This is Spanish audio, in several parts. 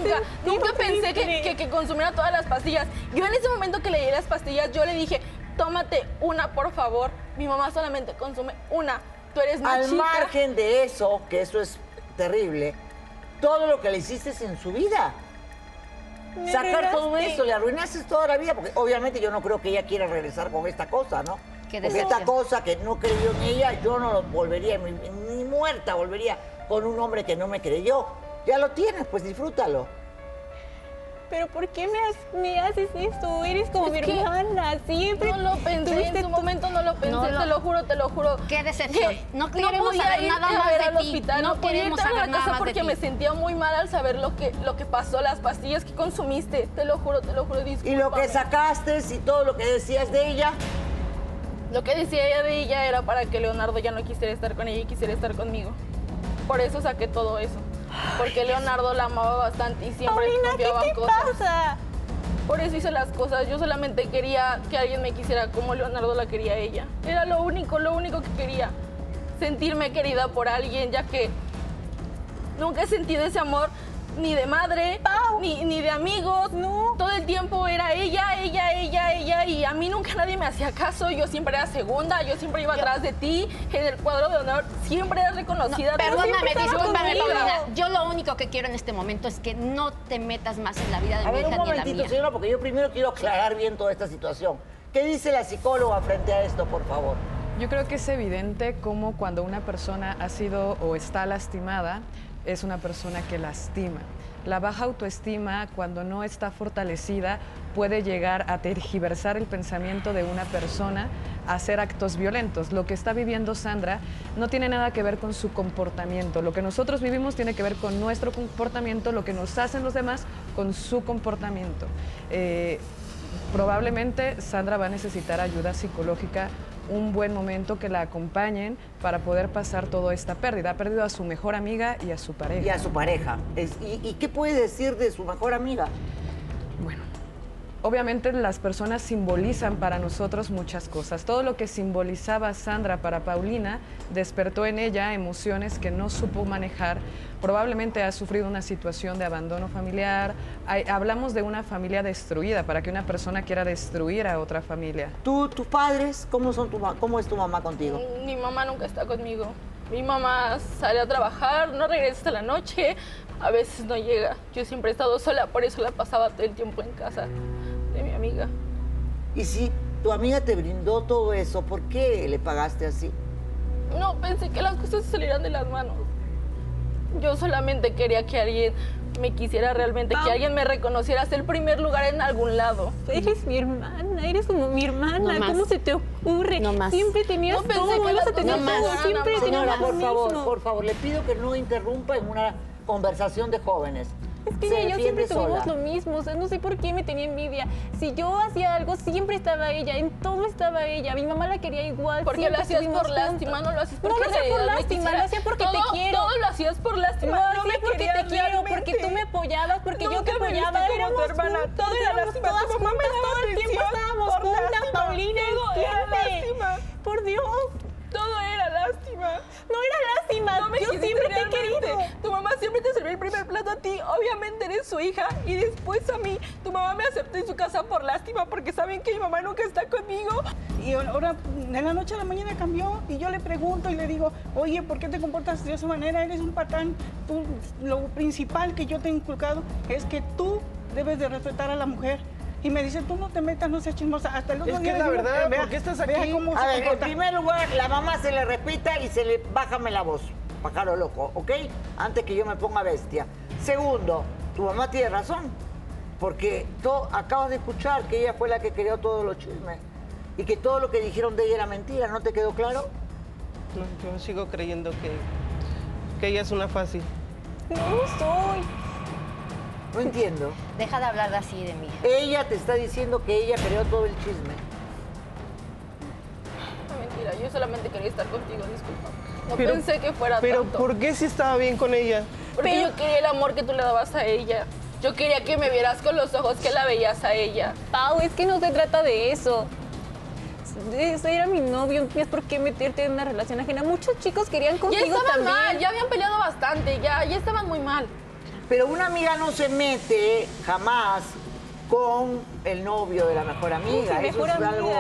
nunca pensé que consumiera todas las pastillas. Yo en ese momento que le di las pastillas, yo le dije, tómate una, por favor. Mi mamá solamente consume una. Tú eres mi Al chica. margen de eso, que eso es terrible, todo lo que le hiciste en su vida. Sacar todo eso, le arruinaste toda la vida, porque obviamente yo no creo que ella quiera regresar con esta cosa, ¿no? Porque esta cosa que no creyó en ella, yo no lo volvería, ni muerta volvería con un hombre que no me creyó. Ya lo tienes, pues disfrútalo. Pero ¿por qué me haces esto? Eres como mi hermana, siempre. No lo pensé, en su momento no lo pensé, te lo juro. Qué decepción. No queremos saber nada más de ti. No queremos saber nada más porque me sentía muy mal al saber lo que pasó, las pastillas que consumiste. Te lo juro, discúlpame. Y lo que sacaste y todo lo que decías de ella. Lo que decía ella de ella era para que Leonardo ya no quisiera estar con ella y quisiera estar conmigo. Por eso saqué todo eso. Porque Leonardo la amaba bastante y siempre confiaba en cosas. ¿Qué pasa? Por eso hice las cosas. Yo solamente quería que alguien me quisiera como Leonardo la quería a ella. Era lo único que quería. Sentirme querida por alguien, ya que nunca he sentido ese amor ni de madre, ni de amigos. No. Todo el tiempo era ella, y a mí nunca nadie me hacía caso. Yo siempre era segunda, yo siempre iba atrás de ti. En el cuadro de honor siempre era reconocida. No, perdóname, discúlpame, Paulina. Yo lo único que quiero en este momento es que no te metas más en la vida de mi hija ni en la mía. A ver, un momentito, señora, porque yo primero quiero aclarar bien toda esta situación. ¿Qué dice la psicóloga frente a esto, por favor? Yo creo que es evidente cómo cuando una persona ha sido o está lastimada, es una persona que lastima. La baja autoestima, cuando no está fortalecida, puede llegar a tergiversar el pensamiento de una persona a hacer actos violentos. Lo que está viviendo Sandra no tiene nada que ver con su comportamiento. Lo que nosotros vivimos tiene que ver con nuestro comportamiento, lo que nos hacen los demás con su comportamiento. Probablemente Sandra va a necesitar ayuda psicológica, un buen momento que la acompañen para poder pasar toda esta pérdida. Ha perdido a su mejor amiga y a su pareja. Y a su pareja. ¿Y qué puede decir de su mejor amiga? Bueno, obviamente las personas simbolizan para nosotros muchas cosas. Todo lo que simbolizaba Sandra para Paulina despertó en ella emociones que no supo manejar. Probablemente ha sufrido una situación de abandono familiar. Hablamos de una familia destruida, para que una persona quiera destruir a otra familia. ¿Tus padres, cómo es tu mamá contigo? Mi mamá nunca está conmigo. Mi mamá sale a trabajar, no regresa hasta la noche, a veces no llega. Yo siempre he estado sola, por eso la pasaba todo el tiempo en casa de mi amiga. Y si tu amiga te brindó todo eso, ¿por qué le pagaste así? No, pensé que las cosas se salieran de las manos. Yo solamente quería que alguien me quisiera realmente, que alguien me reconociera, ser el primer lugar en algún lado. Eres mi hermana, eres como mi hermana. No ¿Cómo se te ocurre? No más. Siempre tenías No pensé todo, que ibas a las tener cosas todo, no siempre más. tenías Señora, lo por favor, le pido que no interrumpa en una conversación de jóvenes. Es que Se ella y yo siempre defiende tuvimos sola. lo mismo, o sea, no sé por qué me tenía envidia. Si yo hacía algo, siempre estaba ella, en todo estaba ella. Mi mamá la quería igual. Porque lo hacías por lástima, no lo hacías porque no lo hacía por realmente lástima, quisiera. lo hacía porque te quiero. Todo lo hacías por lástima. No, No me porque querías te quiero, realmente. porque tú me apoyabas, porque yo te Nunca me viste apoyaba. como Éramos tu hermana. juntas, Todo era éramos lástima. todas Tu mamá me juntas, daba todo el tiempo atención estábamos por juntas, lástima. Paulina, Todo era entiende. lástima. Por Dios. Todo era lástima. No era lástima, No me yo quisiste siempre te he realmente. querido. Tu mamá siempre te sirvió el primer plato a ti. Obviamente eres su hija. Y después a mí, tu mamá me aceptó en su casa por lástima, porque saben que mi mamá nunca está conmigo. Y ahora, de la noche a la mañana cambió. Y yo le pregunto y le digo, oye, ¿por qué te comportas de esa manera? Eres un patán. Tú, lo principal que yo te he inculcado es que tú debes de respetar a la mujer. Y me dice, tú no te metas, no seas chismosa. Hasta el otro Es día que le la digo, verdad, vea, ¿por qué estás vea aquí? cómo A se ver, en comporta. primer lugar, la mamá se le respeta y se le bájame la voz, pájaro loco, ¿ok? Antes que yo me ponga bestia. Segundo, tu mamá tiene razón, porque tú acabas de escuchar que ella fue la que creó todos los chismes y que todo lo que dijeron de ella era mentira, ¿no te quedó claro? No, yo sigo creyendo que ella es una fácil. No soy. No entiendo. Deja de hablar así de mí. Ella te está diciendo que ella creó todo el chisme. No, mentira, yo solamente quería estar contigo, disculpa. No Pero- pensé que fuera Pero tanto. ¿por qué si estaba bien con ella? Porque yo quería el amor que tú le dabas a ella. Yo quería que me vieras con los ojos que la veías a ella. Pau, es que no se trata de eso. Ese era mi novio, no tienes por qué meterte en una relación ajena. Muchos chicos querían Ya contigo estaban también. mal, ya habían peleado bastante, ya estaban muy mal. Pero una amiga no se mete jamás con el novio de la mejor amiga. Sí, Eso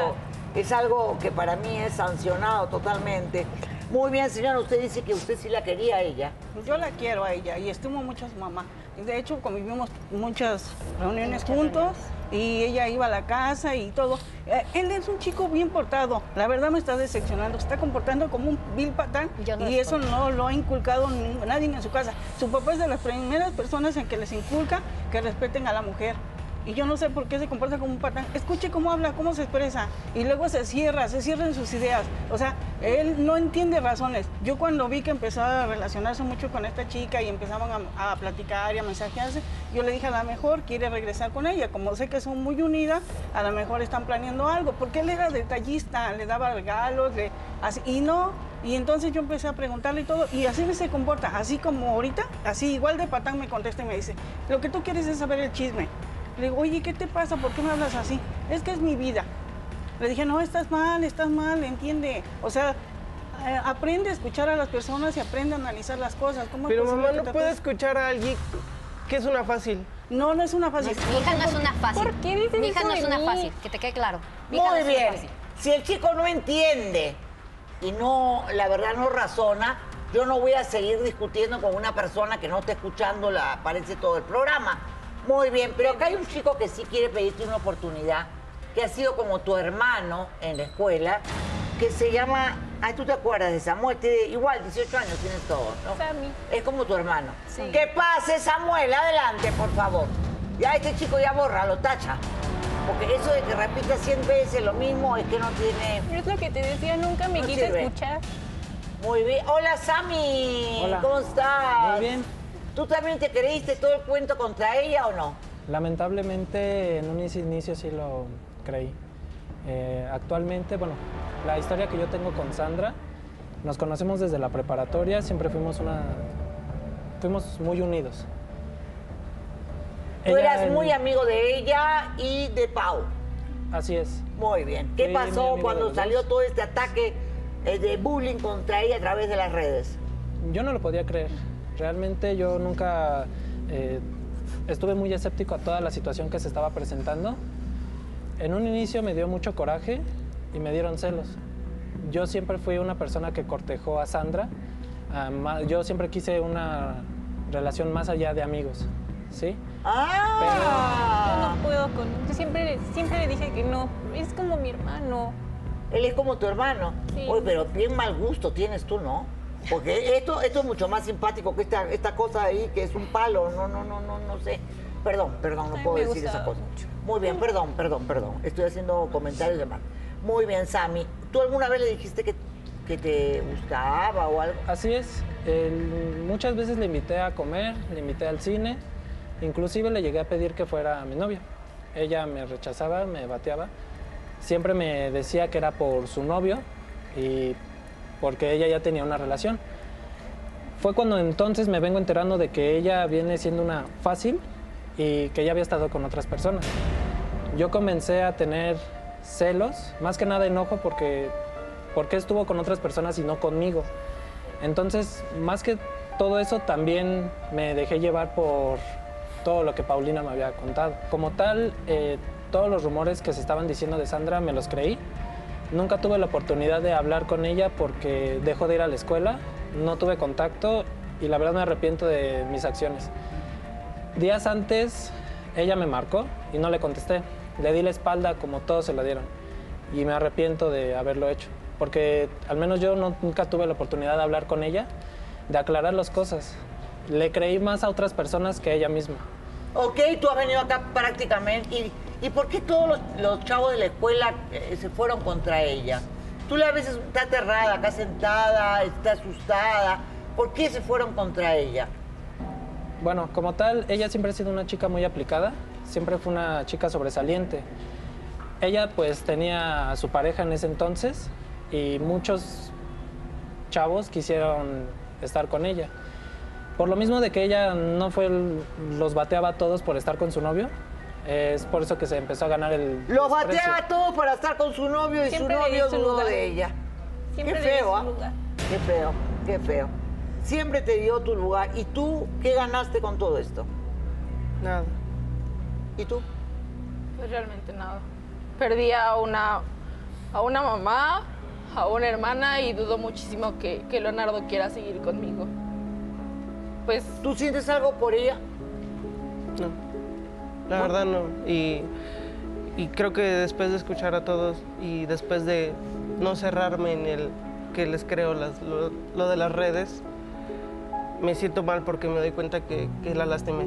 es algo que para mí es sancionado totalmente. Muy bien, señora, usted dice que usted sí la quería a ella. Yo la quiero a ella y estimo mucho a su mamá. De hecho, convivimos muchas reuniones juntos y ella iba a la casa y todo. Él es un chico bien portado. La verdad me está decepcionando. Se está comportando como un vil patán y eso no lo ha inculcado nadie en su casa. Su papá es de las primeras personas en que les inculca que respeten a la mujer. Y yo no sé por qué se comporta como un patán. Escuche cómo habla, cómo se expresa. Y luego se cierra en sus ideas. O sea, él no entiende razones. Yo cuando vi que empezaba a relacionarse mucho con esta chica y empezaban a platicar y a mensajearse, yo le dije, a lo mejor quiere regresar con ella. Como sé que son muy unidas, a lo mejor están planeando algo. Porque él era detallista, le daba regalos, así, y no. Y entonces yo empecé a preguntarle y todo, y así se comporta. Así como ahorita, así igual de patán me contesta y me dice, lo que tú quieres es saber el chisme. Le digo, oye, ¿qué te pasa? ¿Por qué me hablas así? Es que es mi vida. Le dije, no, estás mal, entiende. O sea, aprende a escuchar a las personas y aprende a analizar las cosas. Pero mamá no puede escuchar a alguien que es una fácil. No, no es una fácil. Mi hija no es una fácil. ¿Por qué dices Mi hija eso no es de una mí? fácil, que te quede claro. Mi hija no Muy es una bien. fácil. Si el chico no entiende y no, la verdad no razona, yo no voy a seguir discutiendo con una persona que no está escuchando, parece todo el programa. Muy bien, pero acá hay un chico que sí quiere pedirte una oportunidad, que ha sido como tu hermano en la escuela, que se llama, tú te acuerdas de Samuel, igual 18 años tienes todo, ¿no? Sammy. Es como tu hermano. Sí. Que pase, Samuel, adelante, por favor. Ya este chico ya bórralo, tacha. Porque eso de que repita 100 veces lo mismo es que no tiene... Es lo que te decía, nunca me No quise sirve. escuchar. Muy bien. Hola, Sammy. Hola. ¿Cómo estás? Muy bien. ¿Tú también te creíste todo el cuento contra ella o no? Lamentablemente en un inicio sí lo creí. Actualmente, bueno, la historia que yo tengo con Sandra, nos conocemos desde la preparatoria, siempre fuimos muy unidos. Tú eras muy amigo de ella y de Pau. Así es. Muy bien. ¿Qué Fui muy pasó amigo de cuando los salió dos. todo este ataque de bullying contra ella a través de las redes? Yo no lo podía creer. Realmente yo nunca estuve muy escéptico a toda la situación que se estaba presentando. En un inicio me dio mucho coraje y me dieron celos. Yo siempre fui una persona que cortejó a Sandra. Yo siempre quise una relación más allá de amigos, ¿sí? Yo no puedo con... Yo siempre le dije que no. Es como mi hermano. Él es como tu hermano. Sí. Oye, pero bien mal gusto tienes tú, ¿no? Porque esto es mucho más simpático que esta cosa ahí, que es un palo. No sé. Perdón, no Ay, puedo me decir esa gustaba cosa. mucho. Muy bien, perdón. Estoy haciendo comentarios de mal. Muy bien, Sammy. ¿Tú alguna vez le dijiste que te gustaba o algo? Así es. Muchas veces le invité a comer, le invité al cine, inclusive le llegué a pedir que fuera mi novia. Ella me rechazaba, me bateaba. Siempre me decía que era por su novio y porque ella ya tenía una relación. Fue cuando entonces me vengo enterando de que ella viene siendo una fácil y que ya había estado con otras personas. Yo comencé a tener celos, más que nada enojo porque estuvo con otras personas y no conmigo. Entonces, más que todo eso, también me dejé llevar por todo lo que Paulina me había contado. Como tal, todos los rumores que se estaban diciendo de Sandra me los creí. Nunca tuve la oportunidad de hablar con ella porque dejó de ir a la escuela, no tuve contacto y la verdad me arrepiento de mis acciones. Días antes, ella me marcó y no le contesté. Le di la espalda como todos se la dieron y me arrepiento de haberlo hecho. Porque al menos yo nunca tuve la oportunidad de hablar con ella, de aclarar las cosas. Le creí más a otras personas que a ella misma. Ok, tú has venido acá prácticamente. ¿Y por qué todos los chavos de la escuela se fueron contra ella? Tú la ves, está aterrada, acá sentada, está asustada. ¿Por qué se fueron contra ella? Bueno, como tal, ella siempre ha sido una chica muy aplicada, siempre fue una chica sobresaliente. Ella pues tenía a su pareja en ese entonces y muchos chavos quisieron estar con ella. Por lo mismo de que ella no los bateaba a todos por estar con su novio, es por eso que se empezó a ganar el Los desprecio. bateaba a todos para estar con su novio y Siempre su le di novio su dudó lugar. de ella. Siempre Qué le di feo, su ¿ah? lugar. Qué feo. siempre te dio tu lugar. ¿Y tú qué ganaste con todo esto? Nada. ¿Y tú? Pues realmente nada. Perdí a una mamá, a una hermana y dudo muchísimo que Leonardo quiera seguir conmigo. Pues ¿Tú sientes algo por ella? No, la verdad no. Y creo que después de escuchar a todos y después de no cerrarme en el que les creo lo de las redes, me siento mal porque me doy cuenta que la lastimé.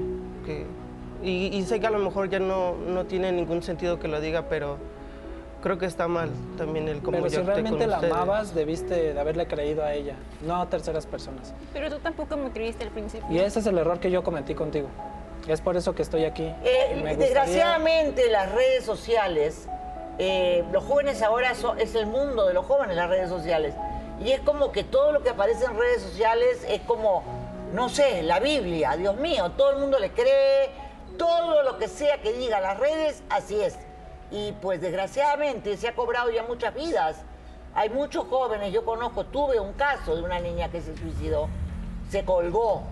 Y sé que a lo mejor ya no tiene ningún sentido que lo diga, pero creo que está mal también el cómo Pero yo si actué realmente con la ustedes. amabas, debiste de haberle creído a ella, no a terceras personas. Pero tú tampoco me creíste al principio. Y ese es el error que yo cometí contigo. Es por eso que estoy aquí. Me gustaría- Desgraciadamente, las redes sociales, los jóvenes ahora es el mundo de los jóvenes, las redes sociales. Y es como que todo lo que aparece en redes sociales es como, no sé, la Biblia, Dios mío, todo el mundo le cree, todo lo que sea que diga las redes, así es. Y pues desgraciadamente se ha cobrado ya muchas vidas. Hay muchos jóvenes, yo conozco, tuve un caso de una niña que se suicidó, se colgó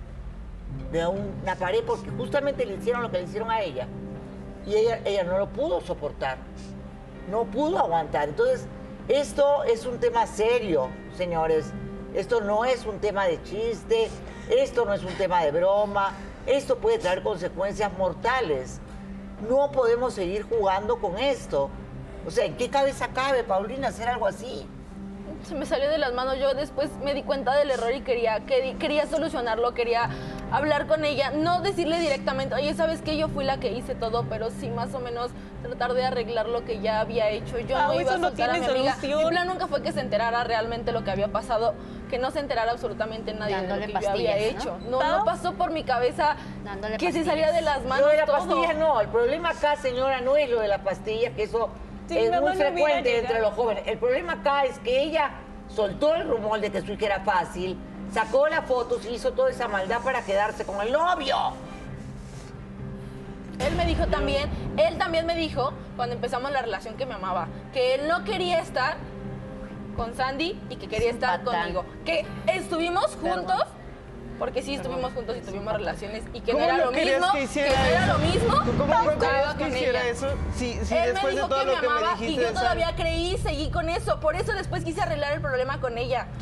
de una pared porque justamente le hicieron lo que le hicieron a ella. Y ella no lo pudo soportar, no pudo aguantar. Entonces, esto es un tema serio, señores. Esto no es un tema de chiste, esto no es un tema de broma, esto puede traer consecuencias mortales. No podemos seguir jugando con esto. O sea, ¿en qué cabeza cabe, Paulina, hacer algo así? se me salió de las manos. Yo después me di cuenta del error y quería solucionarlo, quería hablar con ella, no decirle directamente, oye, ¿sabes qué? Yo fui la que hice todo, pero sí más o menos tratar de arreglar lo que ya había hecho. Yo no iba a soltar a mi amiga. Mi plan nunca fue que se enterara realmente lo que había pasado, que no se enterara absolutamente nadie de lo que yo había hecho. No pasó por mi cabeza que se salía de las manos Lo de la todo. pastilla no, el problema acá, señora, no es lo de la pastilla, que eso Sí, es mamá, muy no hubiera frecuente entre llegado. los jóvenes. El problema acá es que ella soltó el rumor de que su hija era fácil, sacó las fotos y hizo toda esa maldad para quedarse con el novio. Él también me dijo, cuando empezamos la relación, que me amaba, que él no quería estar con Sandy y que quería estar conmigo. Que estuvimos juntos, porque sí estuvimos juntos y tuvimos relaciones, y que no ¿Cómo era no lo querías mismo, que no hiciera era eso? lo mismo. ¿Cómo no estaba querías que con hiciera ella. eso? Si Él me después de dijo todo que lo me que me amaba dijiste y yo de todavía creí y seguí con eso. Por eso después quise arreglar el problema con ella.